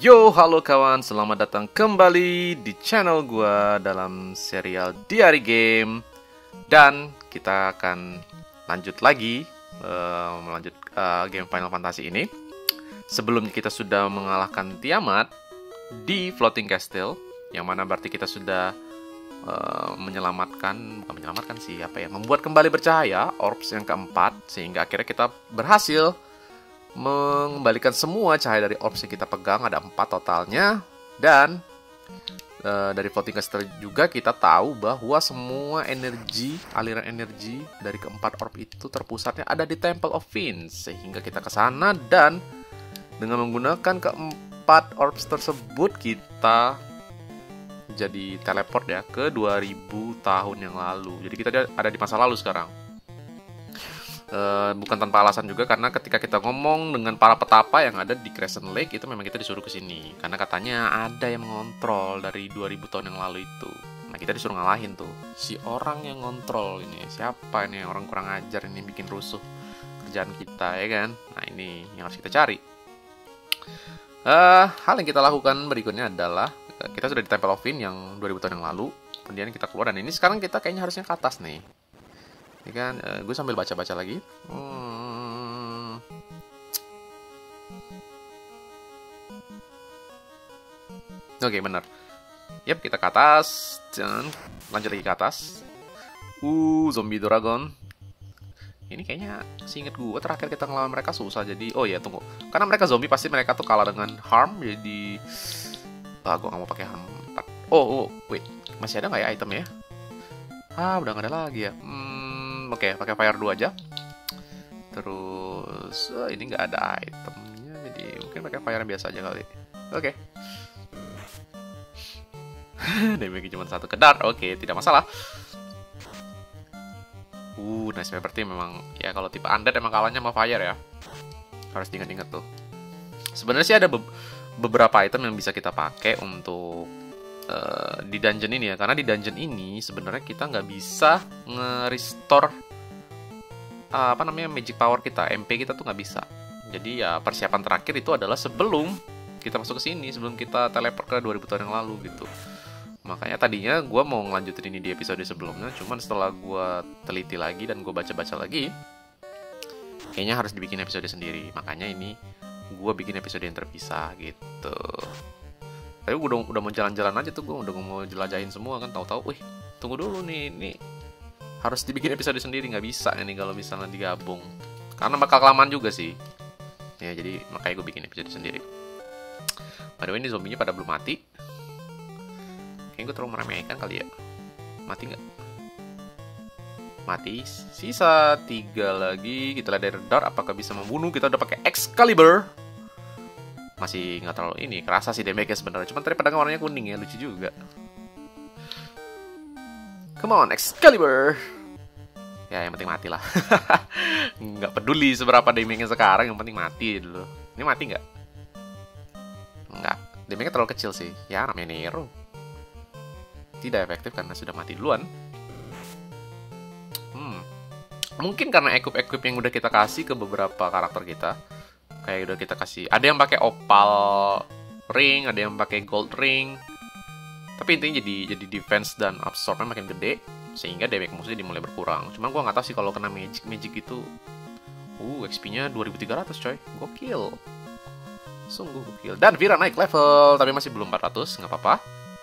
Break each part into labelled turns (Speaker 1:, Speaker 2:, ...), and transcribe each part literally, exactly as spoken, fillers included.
Speaker 1: Yo, halo kawan, selamat datang kembali di channel gua dalam serial Diary Game. Dan kita akan lanjut lagi uh, melanjut uh, game Final Fantasy ini. Sebelumnya kita sudah mengalahkan Tiamat di Floating Castle, yang mana berarti kita sudah uh, menyelamatkan, bukan menyelamatkan sih, apa ya, membuat kembali bercahaya orbs yang keempat, sehingga akhirnya kita berhasil mengembalikan semua cahaya dari orbs yang kita pegang. Ada empat totalnya. Dan e, dari Floating Castle juga kita tahu bahwa semua energi, aliran energi dari keempat orb itu terpusatnya ada di Temple of Fiends. Sehingga kita ke sana dan dengan menggunakan keempat orbs tersebut kita jadi teleport ya ke dua ribu tahun yang lalu. Jadi kita ada di masa lalu sekarang. Uh, bukan tanpa alasan juga, karena ketika kita ngomong dengan para petapa yang ada di Crescent Lake itu memang kita disuruh ke sini karena katanya ada yang mengontrol dari dua ribu tahun yang lalu itu. Nah, kita disuruh ngalahin tuh si orang yang ngontrol ini. Siapa ini orang kurang ajar ini, bikin rusuh kerjaan kita ya kan. Nah, ini yang harus kita cari. Uh, hal yang kita lakukan berikutnya adalah uh, kita sudah di Temple of Fiends yang dua ribu tahun yang lalu. Kemudian kita keluar dan ini sekarang kita kayaknya harusnya ke atas nih. Ya kan, uh, gue sambil baca-baca lagi. Hmm. Oke, okay, benar. Yap, kita ke atas dan lanjut lagi ke atas. Uh, zombie dragon. Ini kayaknya seinget gue terakhir kita ngelawan mereka susah. Jadi, oh ya tunggu. Karena mereka zombie pasti mereka tuh kalah dengan harm. Jadi, ah, gue gak mau pakai harm. Oh, oh, wait, masih ada nggak ya itemnya? Ah, udah nggak ada lagi ya. Hmm. Oke, okay, pakai fire dua aja. Terus oh, ini nggak ada itemnya, jadi mungkin pakai fire biasa aja kali. Oke. Okay. Damage cuma satu kedar. Oke, okay, tidak masalah. Uh, nice berarti memang ya kalau tipe undead emang kalahnya sama fire ya. Harus diingat-ingat tuh. Sebenarnya sih ada be beberapa item yang bisa kita pakai untuk Uh, di dungeon ini ya, karena di dungeon ini sebenarnya kita nggak bisa nge-restore uh, apa namanya magic power kita, M P kita tuh nggak bisa. Jadi ya persiapan terakhir itu adalah sebelum kita masuk ke sini, sebelum kita teleport ke dua ribu tahun yang lalu gitu. Makanya tadinya gue mau ngelanjutin ini di episode sebelumnya, cuman setelah gue teliti lagi dan gue baca-baca lagi, kayaknya harus dibikin episode sendiri. Makanya ini gue bikin episode yang terpisah gitu. Tapi udah udah mau jalan-jalan aja tuh, gue udah mau jelajahin semua kan, tahu-tahu, wih tunggu dulu nih, ini harus dibikin episode sendiri, nggak bisa ini kalau misalnya digabung, karena bakal kelamaan juga sih. Ya jadi makanya gue bikin episode sendiri. By the way, ini zombinya pada belum mati. Kayaknya gue terlalu meremehkan kali ya. Mati nggak? Mati. Sisa tiga lagi. Kita lihat dari radar apakah bisa membunuh. Kita udah pakai Excalibur. Masih nggak terlalu ini, kerasa sih damage-nya sebenarnya. Cuman tadi pedangnya warnanya kuning ya, lucu juga. Come on, Excalibur. Ya, yang penting mati lah. Nggak peduli seberapa damage-nya sekarang, yang penting mati dulu. Ini mati nggak? Nggak, damage-nya terlalu kecil sih. Ya, namanya Nero. Tidak efektif karena sudah mati duluan. Hmm. Mungkin karena equip-equip yang udah kita kasih ke beberapa karakter kita. Kayak udah kita kasih, ada yang pakai opal ring, ada yang pakai gold ring. Tapi intinya jadi jadi defense dan absorbnya makin gede, sehingga damage musuhnya dimulai berkurang. Cuman gue nggak tahu sih kalau kena magic magic itu. Uh, X P-nya dua ribu tiga ratus coy, gokil. Sungguh gokil. Dan Vira naik level, tapi masih belum empat ratus, nggak apa-apa.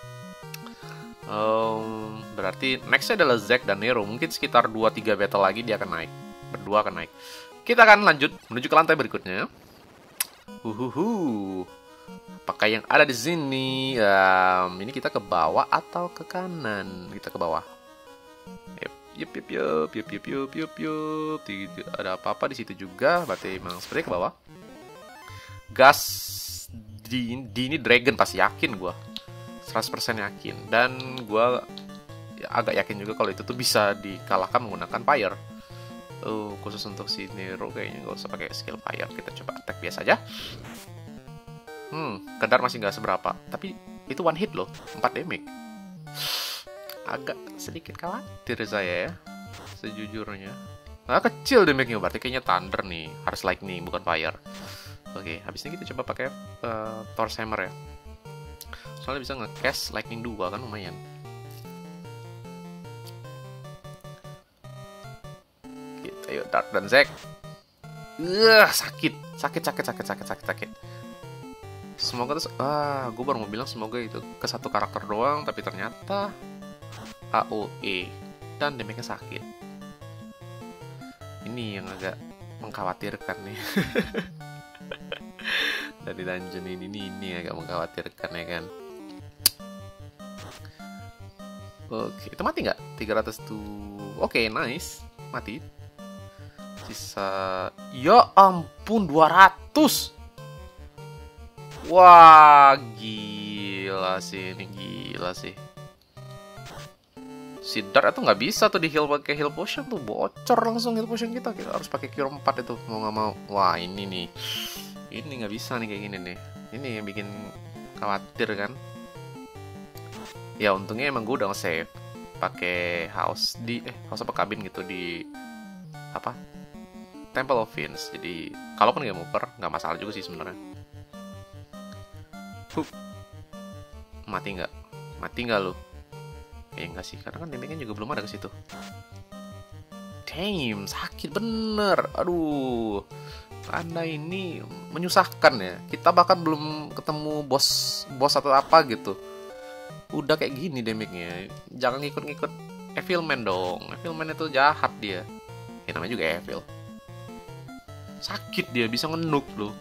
Speaker 1: Um, berarti nextnya adalah Zack dan Nero. Mungkin sekitar dua tiga battle lagi dia akan naik. Berdua akan naik. Kita akan lanjut menuju ke lantai berikutnya. Uhuhu. Apakah yang ada di sini? Um, ini kita ke bawah atau ke kanan? Kita ke bawah. Yup, yup, yup, yup, yup, yup, yup, yup, yup. Tidak ada apa-apa di situ juga. Berarti memang seperti ke bawah. Gas di, di ini dragon pasti yakin gue. seratus persen yakin. Dan gue ya, agak yakin juga kalau itu tuh bisa dikalahkan menggunakan fire. Oh, khusus untuk si Nero kayaknya nggak usah pakai skill fire. Kita coba attack biasa aja. Hmm, kedar masih nggak seberapa. Tapi itu one hit loh, empat damage. Agak sedikit khawatir saya ya, sejujurnya. Nah, kecil damage-nya, berarti kayaknya thunder nih. Harus lightning, bukan fire. Oke, habis ini kita coba pakai uh, Torch Hammer ya. Soalnya bisa nge-cast Lightning dua kan lumayan. Kita yuk Dark dan Zack. Uh, sakit, sakit, sakit, sakit, sakit, sakit, sakit. Semoga terus, ah, gue baru mau bilang semoga itu ke satu karakter doang, tapi ternyata A O E dan damage-nya sakit. Ini yang agak mengkhawatirkan nih. Dari dungeon ini, ini, ini agak mengkhawatirkan ya kan. Oke, itu mati nggak? tiga ratus tuh. Oke, nice. Mati. Sisa, ya ampun, dua ratus. Wah, gila sih, ini gila sih. Si Dart itu nggak bisa tuh di heal pakai heal potion tuh, bocor langsung heal potion kita. Kita harus pakai cure empat itu mau nggak mau. Wah, ini nih, ini nggak bisa nih kayak gini nih. Ini yang bikin khawatir kan. Ya untungnya emang gue udah nge-save pakai house di eh house apa kabin gitu di apa Temple of Vince. Jadi kalaupun game over nggak masalah juga sih sebenarnya. Huh. Mati nggak? Mati nggak lu? Eh enggak sih, karena kan damage-nya juga belum ada ke situ. Damn, sakit bener. Aduh, Anda ini menyusahkan ya. Kita bahkan belum ketemu bos bos atau apa gitu. Udah kayak gini damage-nya. Jangan ngikut-ngikut Evil Man dong. Evil Man itu jahat dia. Ya namanya juga Evil. Sakit dia, bisa ngenuk loh.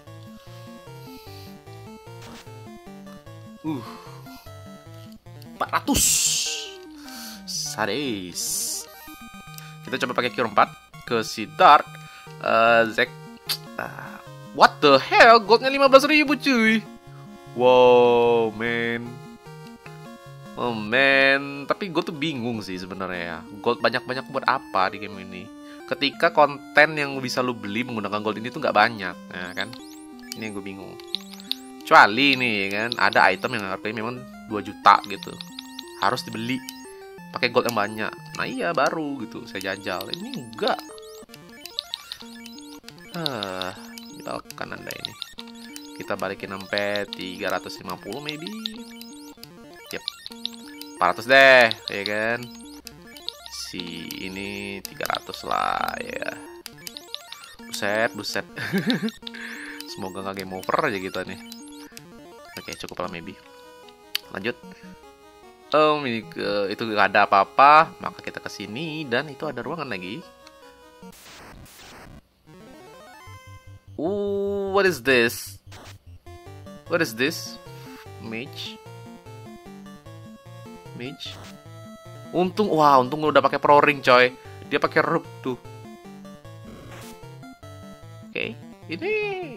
Speaker 1: Uh, empat ratus. Sadis. Kita coba pakai cure empat ke si Dart. Uh, Zack. Uh, what the hell? Goldnya lima belas ribu cuy. Wow, man. Oh man, tapi gue tuh bingung sih sebenarnya. Gold banyak-banyak buat apa di game ini? Ketika konten yang bisa lu beli menggunakan gold ini tuh nggak banyak, ya kan? Ini yang gue bingung. Kecuali nih kan ada item yang harganya memang dua juta gitu, harus dibeli pakai gold yang banyak. Nah iya baru gitu saya jajal. Ini enggak. Ah, misalkan Anda ini kita balikin sampai tiga ratus lima puluh maybe. Yep. empat ratus deh, ya kan? Si ini tiga ratus lah ya. Buset, buset. Semoga nggak game over aja gitu nih. Oke, cukup lah maybe. Lanjut. Um, ini ke, itu gak ada apa-apa, maka kita ke sini dan itu ada ruangan lagi. Ooh, what is this? What is this? Mage. Mage. Untung, wah, untung udah pakai pro ring coy. Dia pakai rope tuh. Oke, okay. Ini.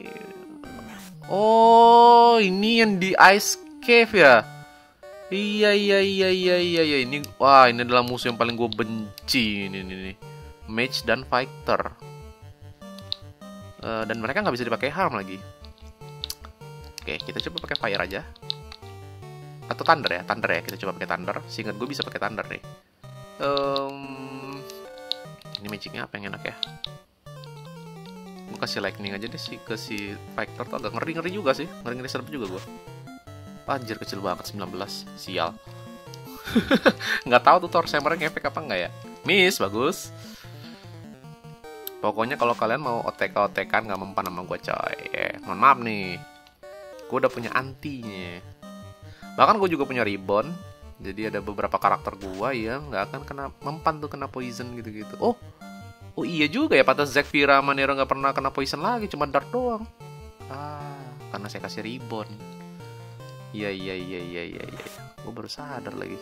Speaker 1: Oh, ini yang di Ice Cave ya? Iya, iya, iya, iya, iya, iya. Ini, wah, ini adalah musuh yang paling gue benci. Ini, ini, ini. Mage dan Fighter. Uh, dan mereka nggak bisa dipakai harm lagi. Oke, kita coba pakai Fire aja. Atau Thunder ya, Thunder ya. Kita coba pakai Thunder. Seingat gue bisa pakai Thunder nih. Um, ini magicnya apa yang enak ya? Gue kasih lightning aja deh sih ke si Fighter tuh agak ngeri-ngeri juga sih. Ngeri-ngeri serem juga gue. Anjir kecil banget sembilan belas. Sial. Nggak tahu tuh Torch Hammer ngefek apa enggak ya. Miss, bagus. Pokoknya kalau kalian mau O T K-O T K nggak mempan sama gue coy. Eh, mohon maaf nih. Gue udah punya antinya. Bahkan gue juga punya ribbon. Jadi ada beberapa karakter gue yang nggak akan kena mempan tuh kena poison gitu-gitu. Oh, oh iya juga ya. Pantas Zack, Fira, Manero nggak pernah kena poison lagi, cuma dart doang. Ah, karena saya kasih ribbon. Iya iya iya iya iya. iya. Gue baru sadar lagi.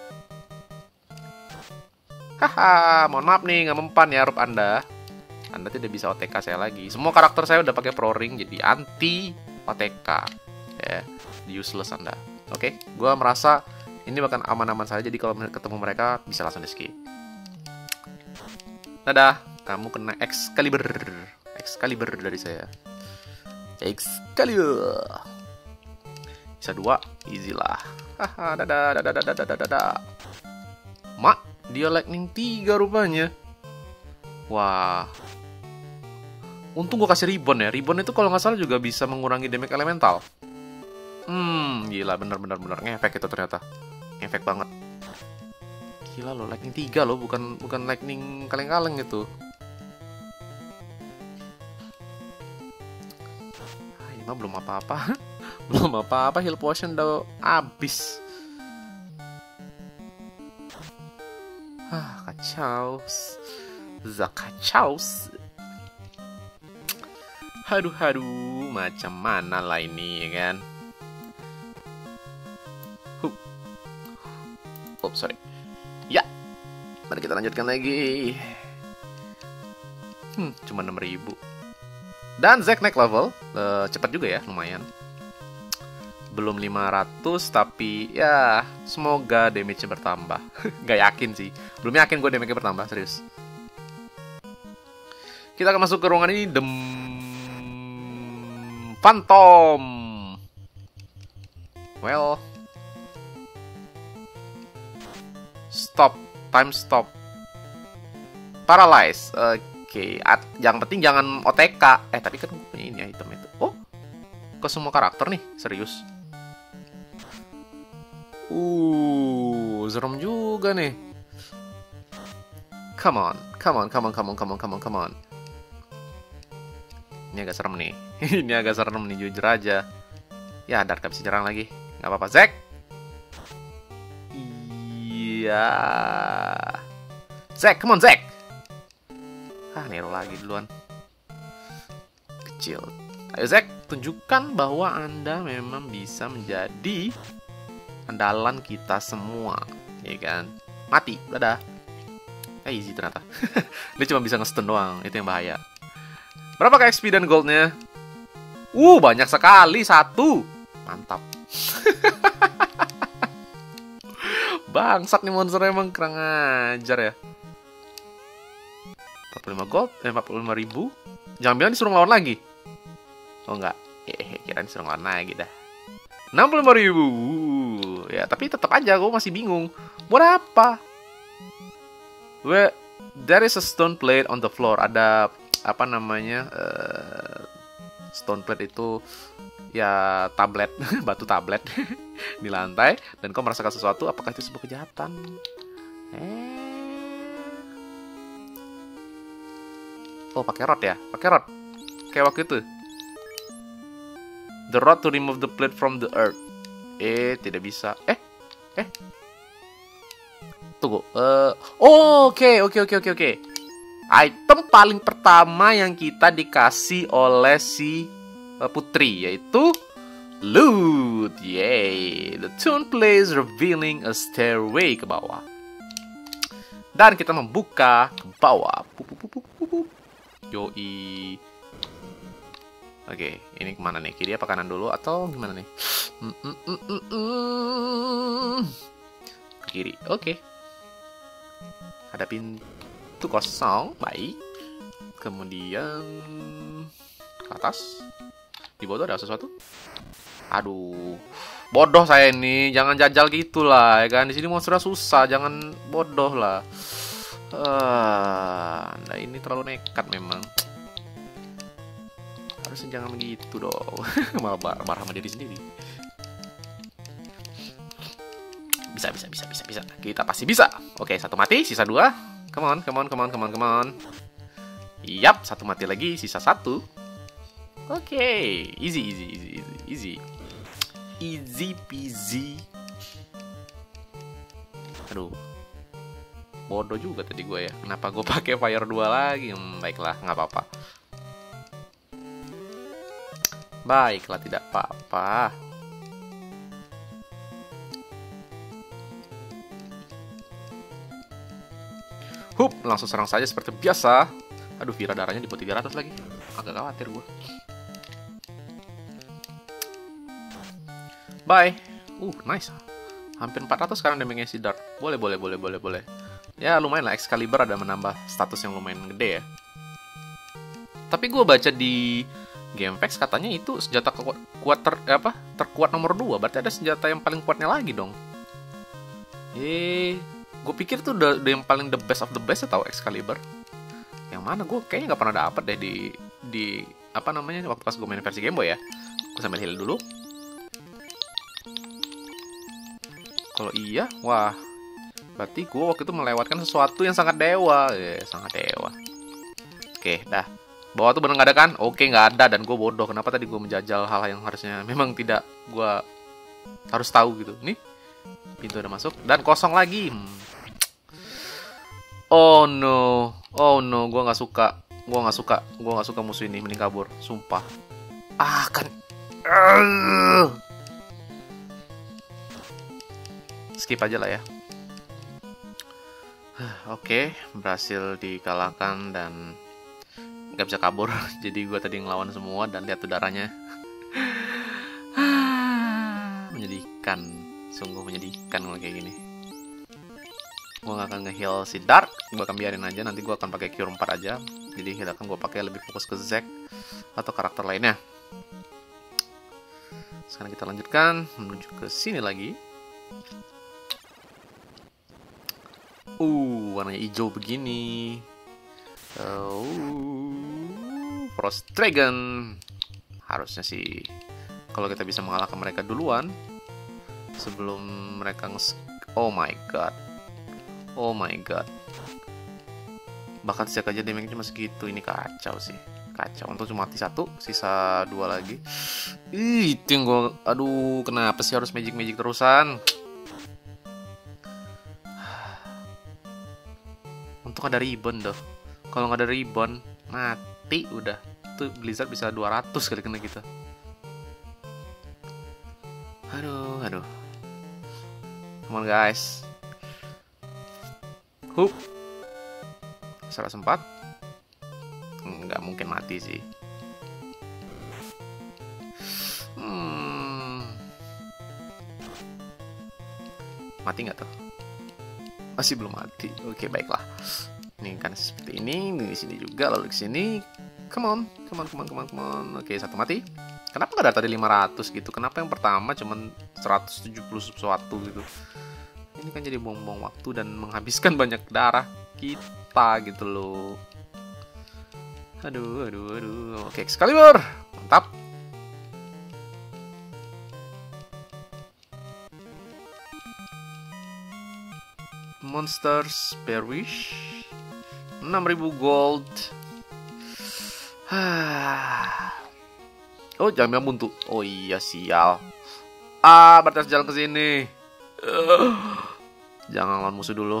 Speaker 1: Haha, mohon maaf nih nggak mempan ya rup Anda. Anda tidak bisa O T K saya lagi. Semua karakter saya udah pakai pro ring jadi anti O T K. Ya, useless Anda. Oke, okay? Gue merasa ini bahkan aman-aman saja. Jadi kalau ketemu mereka bisa langsung di skip. Dadah, kamu kena Excalibur. Excalibur dari saya. Excalibur. Bisa dua, easy lah. Haha, dadah, dadah, dadah, dadah, dadah. Mak, dia lightning tiga rupanya. Wah. Untung gue kasih ribbon ya. Ribbon itu kalau nggak salah juga bisa mengurangi damage elemental. Hmm, gila, bener-bener bener ngefek itu ternyata. Ngefek banget. Gila loh, lightning tiga loh, bukan bukan lightning kaleng-kaleng gitu. Ah, ini mah belum apa-apa. Belum apa-apa, heal potion udah habis. Ah, kacau. Zakacau. Haduh, haduh, macam mana lah ini, ya kan? Huh. Oh, sorry. Ya, mari kita lanjutkan lagi. Hmm, cuma enam ribu. Dan Zack naik level, uh, cepat juga ya, lumayan. Belum lima ratus, tapi ya, semoga damage-nya bertambah. Gak yakin sih, belum yakin gue damage-nya bertambah, serius. Kita akan masuk ke ruangan ini, Dem... Phantom. Well, stop, time stop, paralyze. Oke, okay. Yang penting jangan O T K. Eh, tapi kan gue punya ini ya, item itu. Oh, ke semua karakter nih, serius. Uh, serem juga nih. Come on, come on, come on, come on, come on, come on, come on. Ini agak serem nih. Ini agak serem nih, jujur aja. Ya, Dark bisa nyerang lagi. Nggak apa-apa, Zack. Iya. Zack, come on, Zack. Ah, Nero lagi duluan. Kecil. Ayo, Zack, tunjukkan bahwa Anda memang bisa menjadi andalan kita semua. Ya kan? Mati, dadah. Eh, easy ternyata. Dia cuma bisa nge-stun doang, itu yang bahaya. Berapa X P dan goldnya? Uh, banyak sekali, satu. Mantap. Bangsat nih monster, emang kurang ajar ya. empat puluh lima gold, eh, empat puluh lima ribu. Jangan bilang disuruh ngelawan lagi. Oh enggak, eh, kira disuruh ngelawan lagi dah. enam puluh lima ribu. Ya, tapi tetap aja gue masih bingung. Buat apa? Where there is a stone plate on the floor. Ada apa namanya, uh, stone plate itu ya tablet, batu tablet di lantai, dan kau merasakan sesuatu. Apakah itu sebuah kejahatan? Eh, oh, pakai rod ya, pakai rod kayak waktu itu. The rod to remove the plate from the earth. Eh, tidak bisa. Eh, eh, tunggu. Uh, oh, oke, oke, oke, oke, oke. Item paling pertama yang kita dikasih oleh si uh, putri, yaitu loot. Yay. The tune plays revealing a stairway ke bawah. Dan kita membuka ke bawah. Pup, pup, pup, pup, pup. Yoi. Oke, ini kemana nih? Kiri apa kanan dulu atau gimana nih? Mm, mm, mm, mm, mm. Kiri, oke. Ada pintu kosong, baik. Kemudian ke atas. Di bawah ada sesuatu. Aduh, bodoh saya ini. Jangan jajal gitulah, ya kan? Di sini monsternya susah, jangan bodoh lah. Uh, nah ini terlalu nekat memang. Harusnya jangan begitu dong. Malah marah sama diri sendiri. Bisa, bisa, bisa, bisa, bisa. Kita pasti bisa. Oke, satu mati, sisa dua. Come on, come on, come on, come on, come on. Yap, satu mati lagi, sisa satu. Oke, easy, easy, easy, easy, easy. Easy peasy. Aduh. Bodoh juga tadi gue ya. Kenapa gue pakai fire dua lagi? Hmm, baiklah, nggak apa-apa. Baiklah, tidak apa-apa. Hup, langsung serang saja seperti biasa. Aduh, Vira darahnya di bawah tiga ratus lagi. Agak khawatir gue. Bye. Uh, nice. Hampir empat ratus sekarang damage-nya si Dart. Boleh, boleh, boleh, boleh, boleh. Ya, lumayan lah. Excalibur ada menambah status yang lumayan gede ya. Tapi gue baca di Gamefax katanya itu senjata kuat, kuat ter, apa, terkuat nomor dua. Berarti ada senjata yang paling kuatnya lagi dong. Eh, gue pikir tuh udah, udah yang paling the best of the best ya, tau Excalibur. Yang mana gue kayaknya nggak pernah dapet deh di di apa namanya waktu pas gue main versi Game Boy ya. Gue sambil heal dulu. Kalau iya, wah, berarti gue waktu itu melewatkan sesuatu yang sangat dewa, eh, sangat dewa. Oke, dah. Bawah tuh bener nggak ada kan? Oke, nggak ada dan gue bodoh. Kenapa tadi gue menjajal hal yang harusnya memang tidak gue harus tahu gitu. Nih, pintu udah masuk dan kosong lagi. Hmm. Oh no, oh no, gue nggak suka, gue nggak suka, gue nggak suka musuh ini, mending kabur, sumpah. Ah kan, uh. Skip aja lah ya. Oke, berhasil dikalahkan dan nggak bisa kabur. Jadi gue tadi ngelawan semua dan lihat tuh darahnya. Menyedihkan, sungguh menyedihkan kalau kayak gini. Gue gak akan nge-heal si Dark, gue akan biarin aja. Nanti gue akan pakai Cure empat aja. Jadi heal akan gue pakai lebih fokus ke Zack atau karakter lainnya. Sekarang kita lanjutkan menuju ke sini lagi. Uh, warnanya hijau begini. Uh, Frost Dragon. Harusnya sih kalau kita bisa mengalahkan mereka duluan sebelum mereka nge... Oh my god. Oh my god. Bahkan sejak aja damage cuma segitu. Ini kacau sih. Kacau. Untuk cuma mati satu, sisa dua lagi. Ih, itu yang gue... Aduh, kenapa sih harus magic-magic terusan? Untuk ada ribbon doh. Kalau nggak ada ribbon, mati udah. Itu Blizzard bisa dua ratus kali kena kita. Aduh, aduh. Come on guys. Hup. Salah sempat. Nggak mungkin mati sih. Hmm. Mati nggak tuh? Masih belum mati. Oke, baiklah. Ini kan seperti ini, di sini juga, lalu di sini. Come on, come on, come on, come on, come on. Oke, satu mati. Kenapa nggak ada tadi lima ratus gitu? Kenapa yang pertama cuman seratus tujuh puluh sesuatu gitu? Ini kan jadi buang-buang waktu dan menghabiskan banyak darah kita gitu loh. Aduh, aduh, aduh. Oke, Excalibur. Mantap. Monsters Perish enam ribu gold. Oh, jangan bilang buntu. Oh iya, sial. Ah, batas jalan ke sini. Uh, jangan lawan musuh dulu.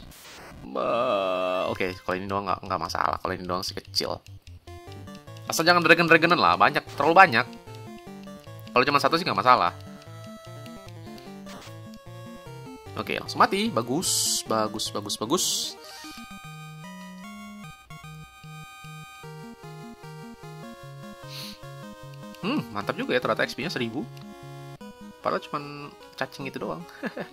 Speaker 1: Uh, Oke, okay, kalau ini doang nggak nggak masalah. Kalau ini doang sih kecil. Asal jangan dragon-dragonan lah, banyak, terlalu banyak. Kalau cuma satu sih nggak masalah. Oke, langsung mati. Bagus, bagus, bagus, bagus. Hmm, mantap juga ya, ternyata X P-nya seribu. Padahal cuma cacing itu doang.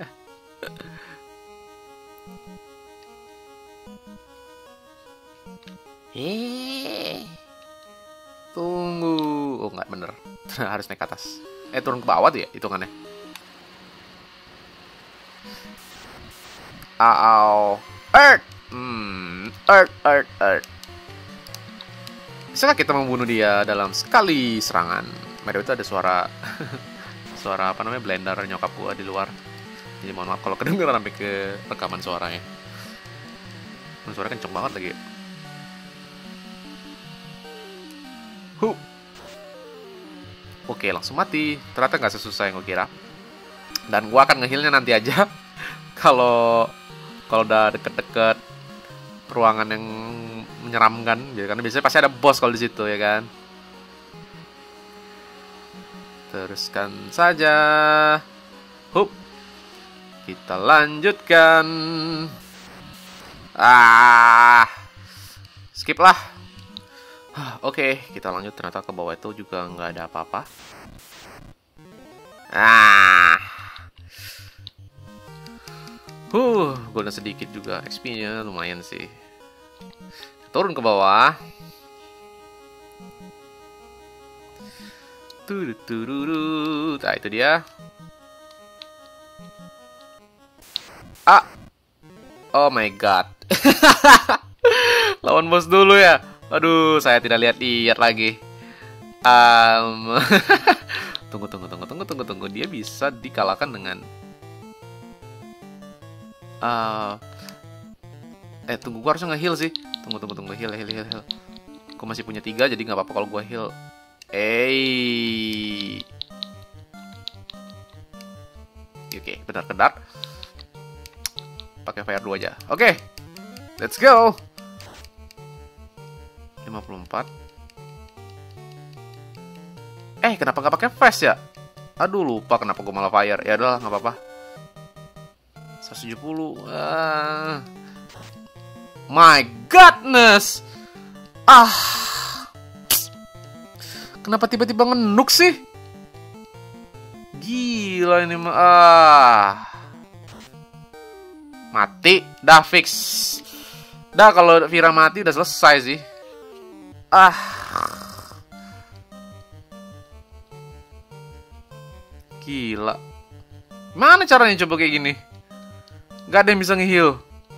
Speaker 1: Eh, tunggu. Oh, nggak bener. Harus naik ke atas. Eh, turun ke bawah tuh ya, hitungannya. Aau. Earth. Hmm, Earth, Earth, Earth. Bisakah kita membunuh dia dalam sekali serangan? Mereka itu ada suara suara apa namanya blender nyokap gua di luar. Jadi mohon maaf kalau kedengeran sampai ke rekaman suaranya. Suaranya kenceng banget lagi. Huh. Oke, langsung mati. Ternyata nggak sesusah yang gue kira. Dan gua akan nge-healnya nanti aja. Kalau kalau udah deket-deket ruangan yang menyeramkan, ya, karena biasanya pasti ada bos kalau di situ ya kan. Teruskan saja. Hup. Kita lanjutkan. Ah. Skip lah. Oke, kita lanjut. Ternyata ke bawah itu juga nggak ada apa-apa. Ah. Huh, golden sedikit juga. X P-nya lumayan sih. Turun ke bawah. Turut-turut. Nah, itu dia. Ah. Oh my god. Lawan bos dulu ya. Aduh, saya tidak lihat-lihat lagi. Um, tunggu, tunggu, tunggu, tunggu, tunggu, tunggu. Dia bisa dikalahkan dengan... Uh, eh, tunggu, gua harusnya nge-heal sih. Tunggu, tunggu, tunggu, heal, heal, heal, heal. Gua masih punya tiga, jadi nggak apa-apa kalau gua heal. Eh, oke, benar-benar. Pakai fire dua aja. Oke, let's go. lima puluh empat. Eh, kenapa nggak pakai fast ya? Aduh, lupa kenapa gue malah fire. Ya udah, nggak apa-apa. seratus tujuh puluh. Ah. My goodness. Ah. Kenapa tiba-tiba ngenuk sih? Gila ini mah. Ah. Mati. Dah fix. Dah kalau Vira mati udah selesai sih. Ah. Gila. Mana caranya coba kayak gini? Gak ada yang bisa nge-heal.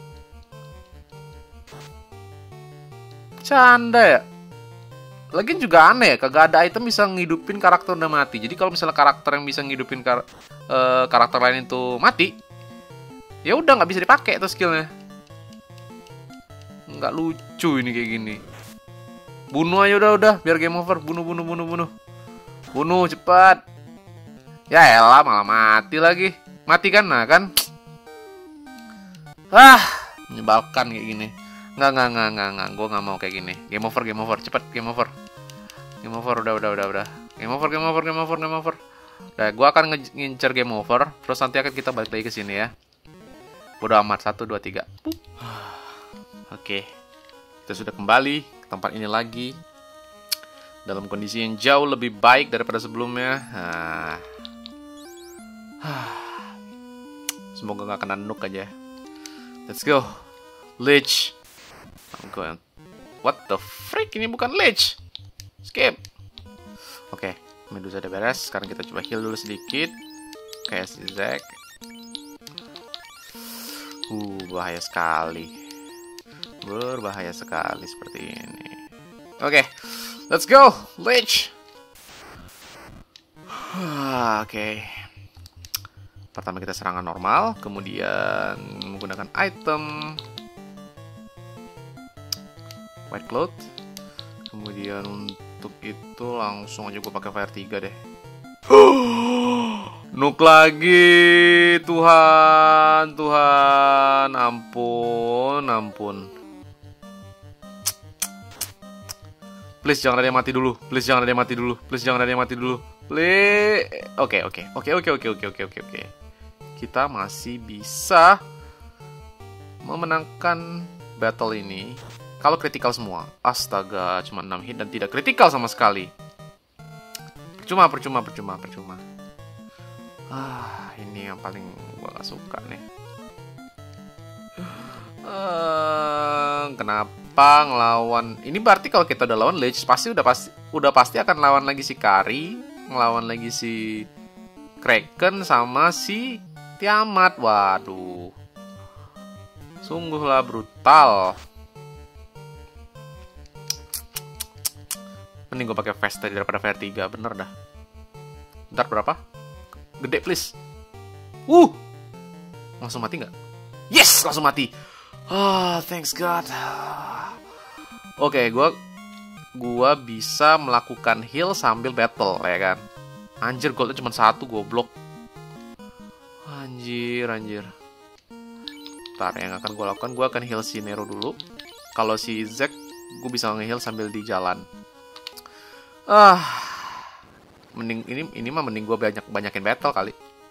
Speaker 1: Canda ya. Lagian juga aneh ya, kagak ada item bisa ngidupin karakter udah mati. Jadi kalau misalnya karakter yang bisa ngidupin kar uh, karakter lain itu mati, ya udah nggak bisa dipakai tuh skillnya. Nggak lucu ini kayak gini. Bunuh aja udah udah, biar game over. Bunuh bunuh bunuh bunuh. Bunuh cepat. Ya elah malah mati lagi. Mati kan, nah kan. Ah, menyebalkan kayak gini. Nggak, nggak, nggak, nggak, nggak. Gue nggak mau kayak gini. Game over, game over. Cepet, game over. Game over, udah, udah, udah, udah. Game over, game over, game over, game over. Udah, gue akan ngincer game over. Terus nanti akan kita balik lagi ke sini ya. Bodo amat. Satu, dua, tiga. Oke. Kita sudah kembali ke tempat ini lagi. Dalam kondisi yang jauh lebih baik daripada sebelumnya. Nah. Semoga gak kena nuk aja. Let's go. Lich. I'm going. What the freak? Ini bukan Lich. Skip. Oke, okay. Medusa udah beres. Sekarang kita coba heal dulu sedikit. Kayak si Zack. Uh, bahaya sekali. Berbahaya sekali seperti ini. Oke, okay. Let's go. Lich. Oke. Okay. Pertama kita serangan normal, kemudian menggunakan item White Cloth. Kemudian untuk itu langsung aja gue pakai Fire tiga deh. Nuk lagi, Tuhan, Tuhan, ampun, ampun. Please jangan ada yang mati dulu, please jangan ada yang mati dulu, please jangan ada yang mati dulu. Please. Oke, oke, oke, oke, oke, oke, oke, oke, oke. Kita masih bisa memenangkan battle ini kalau kritikal semua. Astaga, cuma enam hit dan tidak kritikal sama sekali. Percuma, percuma, percuma, percuma. Ah, ini yang paling gua gak suka nih. Uh, kenapa ngelawan? Ini berarti kalau kita udah lawan Lich, pasti udah pasti udah pasti akan lawan lagi si Kari, ngelawan lagi si Kraken sama si Tiamat. Waduh. Sungguhlah brutal. Mending gue pakai Fast daripada Fire tiga, bener dah. Bentar, berapa? Gede please. Uh. Langsung mati nggak? Yes, langsung mati. Ah, oh, thanks God. Oke, okay, gue gua bisa melakukan heal sambil battle, ya kan? Anjir, goldnya cuma satu, goblok. Anjir, anjir. Ntar yang akan gue lakukan, gue akan heal si Nero dulu. Kalau si Zack, gue bisa nge-heal sambil di jalan. Ah, mending ini ini mah mending gue banyak banyakin battle kali.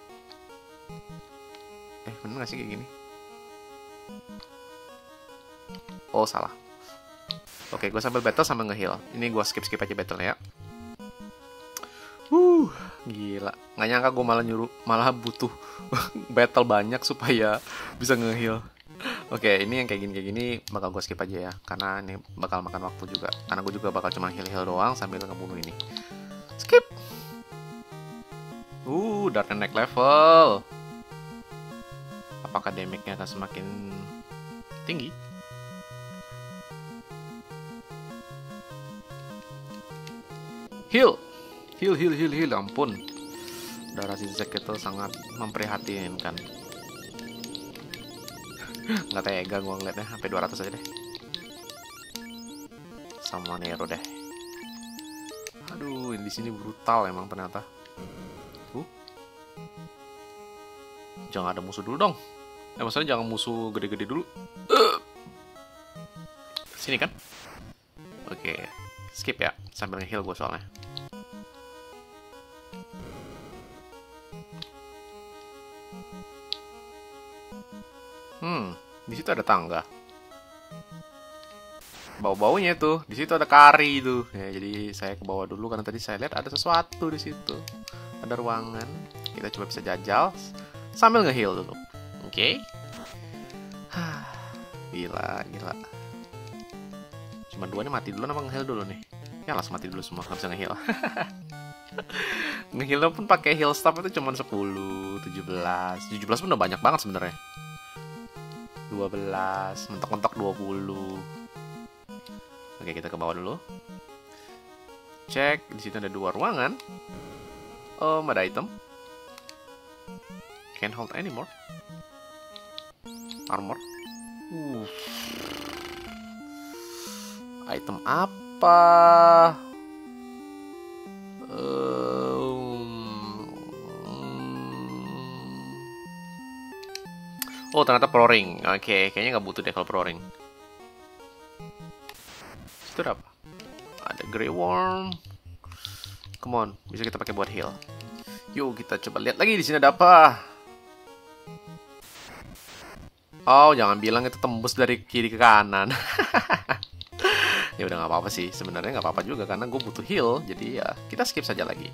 Speaker 1: Eh, bener gak sih kayak gini? Oh, salah. Oke, gue sambil battle sambil nge-heal. Ini gue skip-skip aja battle ya. Uh, gila. Nggak nyangka gue malah nyuruh, malah butuh battle banyak supaya bisa nge-heal. Oke, ini yang kayak gini-kayak gini bakal gue skip aja ya. Karena ini bakal makan waktu juga. Karena gue juga bakal cuma heal-heal doang sambil ngebunuh ini. Skip! Uh, Dark Knight naik level. Apakah damage-nya akan semakin tinggi? Heal. Heal, heal, heal, heal. Ampun. Darah si Zack itu sangat memprihatinkan. Nggak tega gue ngeliatnya. Sampai dua ratus aja deh. Sama Nero deh. Aduh, di sini brutal emang ternyata. Uh. Jangan ada musuh dulu dong. Eh, maksudnya jangan musuh gede-gede dulu. Uh. Sini kan? Oke, skip ya. Sambil nge-heal gue soalnya. Hmm, di situ ada tangga. Bau-baunya tuh, di situ ada kari tuh. Ya, jadi saya ke bawah dulu karena tadi saya lihat ada sesuatu di situ. Ada ruangan. Kita coba bisa jajal sambil nge-heal dulu. Oke. Okay. Gila, gila. Cuma dua nih mati dulu apa nge-heal dulu nih? Ya langsung mati dulu semua, nggak bisa nge-heal. Nge-heal pun pakai heal staff itu cuma sepuluh, tujuh belas. tujuh belas pun udah banyak banget sebenarnya. dua belas, mentok-mentok dua puluh. Oke, kita ke bawah dulu. Cek, di situ ada dua ruangan. Oh, ada item. Can't hold anymore. Armor. Uh. Item apa? Um. Oh, ternyata pro ring. Oke, kayaknya nggak butuh deh kalau pro ring. Itu apa? Ada Grey Worm. Come on, bisa kita pakai buat heal. Yuk kita coba lihat lagi di sini ada apa. Oh, jangan bilang itu tembus dari kiri ke kanan. Ya udah nggak apa-apa sih. Sebenarnya nggak apa-apa juga karena gue butuh heal. Jadi ya kita skip saja lagi.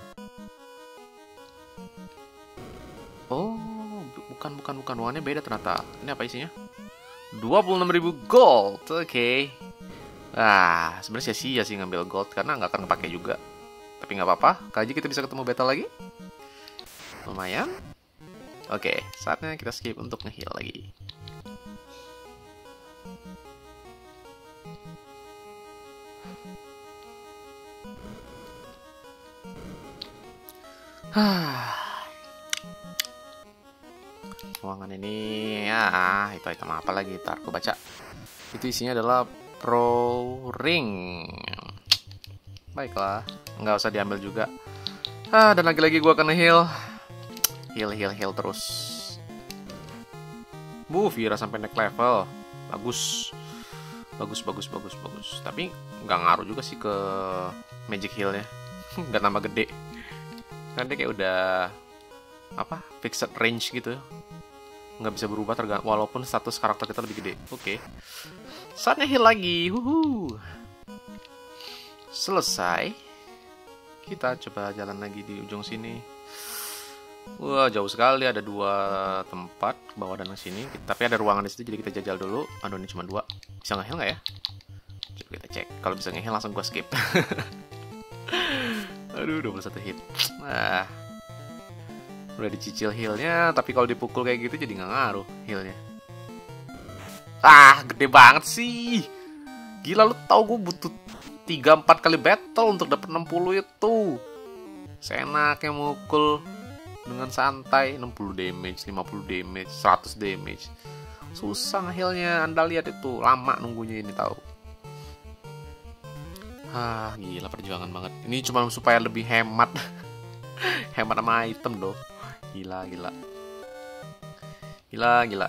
Speaker 1: Oh, bukan bukan bukan uangnya beda ternyata. Ini apa isinya? dua puluh enam ribu gold. Oke. Okay. Ah, sebenarnya sia-sia sih ngambil gold karena nggak akan kepake juga. Tapi nggak apa-apa, kali kita bisa ketemu battle lagi. Lumayan. Oke, saatnya kita skip untuk nge-heal lagi. Ruangan ini ya, itu item apa lagi? Ntar aku baca. Itu isinya adalah Pro Ring. Baiklah, nggak usah diambil juga. Ah, dan lagi-lagi gue akan heal, heal, heal, heal terus. Bu, Vira sampai naik level, bagus, bagus, bagus, bagus, bagus. Tapi nggak ngaruh juga sih ke magic healnya, nggak nambah gede. Kan dia kayak udah apa, fixed range gitu, nggak bisa berubah tergantung walaupun status karakter kita lebih gede. Oke. Okay. Saatnya heal lagi. Huhu. Selesai. Kita coba jalan lagi di ujung sini. Wah, jauh sekali. Ada dua tempat, ke bawah dan ke sini. Tapi ada ruangan di situ, jadi kita jajal dulu. Aduh, ini cuma dua. Bisa nge-heal nggak ya? Coba kita cek. Kalau bisa nge-heal langsung gua skip. Aduh, dua puluh satu hit. Nah, udah dicicil healnya. Tapi kalau dipukul kayak gitu jadi nggak ngaruh healnya. Ah, gede banget sih. Gila, lu tau gue butuh tiga empat kali battle untuk dapat enam puluh itu. Seenaknya mukul dengan santai. Enam puluh damage, lima puluh damage, seratus damage. Susah nge-healnya. Anda lihat itu, lama nunggunya ini tahu. Ah, gila perjuangan banget. Ini cuma supaya lebih hemat. Hemat sama item loh. Gila, gila. Gila, gila.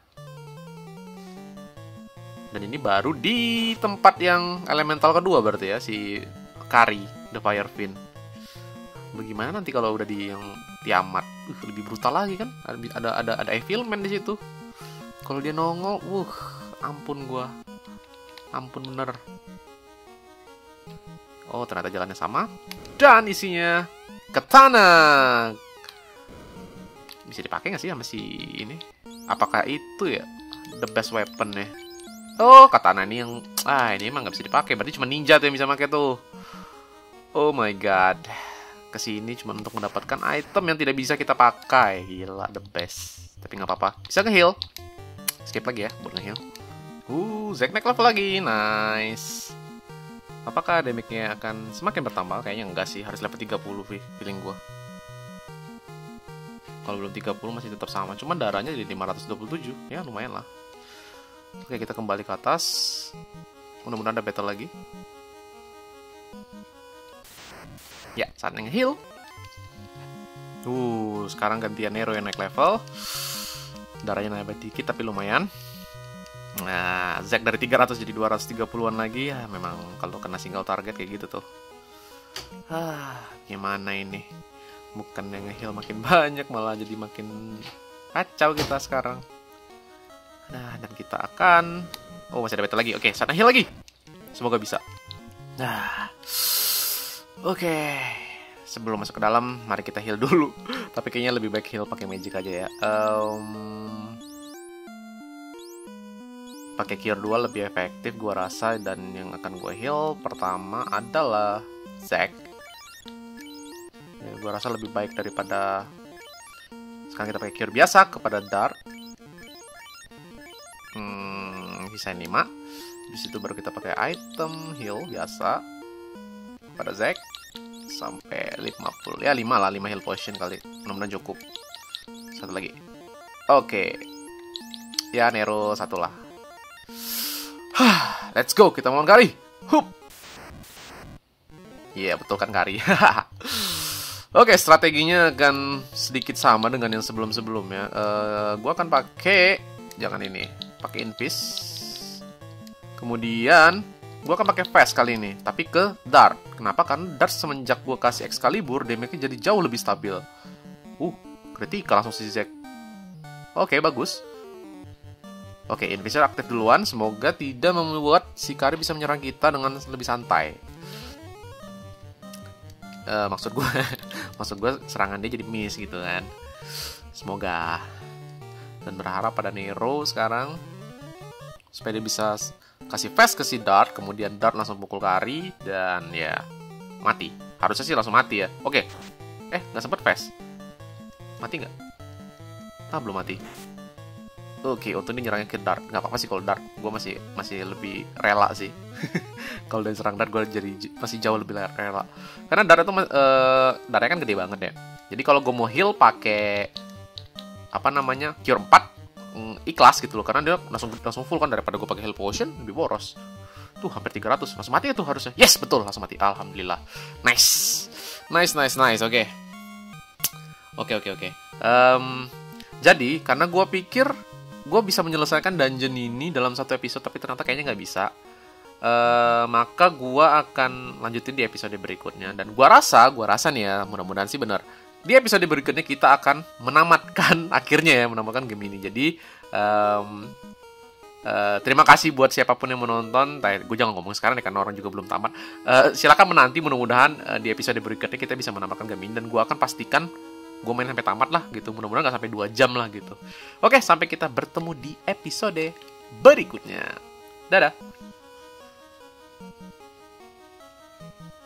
Speaker 1: Dan ini baru di tempat yang elemental kedua berarti ya, si Kari, The Fire Fiend. Bagaimana nanti kalau udah di yang Tiamat? Uh, lebih brutal lagi kan? Ada ada ada Evilman di situ. Kalau dia nongol, uh, ampun gua. Ampun bener. Oh, ternyata jalannya sama. Dan isinya katana. Bisa dipakai nggak sih sama si ini? Apakah itu ya the best weapon ya? Oh, katana ini yang... Ah, ini emang nggak bisa dipakai. Berarti cuma ninja tuh yang bisa pakai tuh. Oh my god. Kesini cuma untuk mendapatkan item yang tidak bisa kita pakai. Gila, the best. Tapi nggak apa-apa. Bisa nge-heal. Skip lagi ya, buat nge-heal. Uh, Zack naik level lagi. Nice. Apakah damage-nya akan semakin bertambah? Kayaknya enggak sih, harus level tiga puluh feeling gua. Kalau belum tiga puluh masih tetap sama, cuman darahnya jadi lima ratus dua puluh tujuh. Ya, lumayan lah. Oke, kita kembali ke atas. Mudah-mudahan ada battle lagi. Ya, saatnya nge-heal. Uh, sekarang gantian Nero yang naik level. Darahnya naik dikit tapi lumayan. Nah, Zack dari tiga ratus jadi dua ratus tiga puluhan lagi. Ya, memang kalau kena single target kayak gitu tuh. Ah, gimana ini? Bukan yang nge-heal makin banyak, malah jadi makin kacau kita sekarang. Nah, dan kita akan... Oh, masih ada battle lagi. Oke, saatnya heal lagi. Semoga bisa. Nah, oke. Sebelum masuk ke dalam, mari kita heal dulu. Tapi kayaknya lebih baik heal pakai magic aja ya. Um, pakai cure dua lebih efektif gua rasa, dan yang akan gua heal pertama adalah Zack. Ya, gua rasa lebih baik daripada sekarang kita pakai cure biasa kepada Dart. Hmm, desain lima. Di situ baru kita pakai item heal biasa pada Zack sampai lima puluh. Ya, lima lah, lima heal potion kali. Mudah-mudahan cukup. Satu lagi. Oke. Ya, Nero satu lah. Let's go, kita mau Kari. Hup. Iya, yeah, betul kan Kari. Oke, strateginya akan sedikit sama dengan yang sebelum-sebelumnya. Uh, gua akan pakai, jangan ini, pakai Invis. Kemudian gua akan pakai Fast kali ini, tapi ke Dart. Kenapa? Karena Dart semenjak gua kasih Excalibur, damage-nya jadi jauh lebih stabil. Uh, kritikal langsung si Zack. Oke, bagus. Oke, Invisor aktif duluan. Semoga tidak membuat si Kari bisa menyerang kita dengan lebih santai. Uh, maksud gue maksud gue serangan dia jadi miss gitu kan. Semoga. Dan berharap pada Nero sekarang supaya dia bisa kasih fast ke si Dart, kemudian Dart langsung pukul Kari dan ya mati. Harusnya sih langsung mati ya. Oke. Eh, nggak sempet fast. Mati nggak? Ah, belum mati. Oke, untuk ini nyerangnya ke Dart. Nggak apa-apa sih kalau Dart. Gue masih masih lebih rela sih. Kalau dari serang Dart gue jadi masih jauh lebih rela. Karena Dart itu uh, darahnya kan gede banget ya. Jadi kalau gue mau heal pakai apa namanya cure empat, mm, ikhlas gitu loh. Karena dia langsung langsung full kan, daripada gue pakai heal potion lebih boros. Tuh hampir tiga ratus. Langsung mati ya tuh harusnya. Yes, betul, langsung mati. Alhamdulillah. Nice. Nice, nice, nice. Oke. Oke, oke, oke. Um, jadi karena gue pikir gue bisa menyelesaikan dungeon ini dalam satu episode, tapi ternyata kayaknya nggak bisa. Uh, maka gue akan lanjutin di episode berikutnya. Dan gue rasa, gue rasa nih ya, mudah-mudahan sih benar. Di episode berikutnya kita akan menamatkan akhirnya ya, menamatkan game ini. Jadi um, uh, terima kasih buat siapapun yang menonton. Gue jangan ngomong sekarang ya, karena orang juga belum tamat. Uh, silakan menanti, mudah-mudahan uh, di episode berikutnya kita bisa menamatkan game ini. Dan gue akan pastikan gue main sampai tamat lah gitu. Mudah-mudahan gak sampai dua jam lah gitu. Oke, sampai kita bertemu di episode berikutnya. Dadah.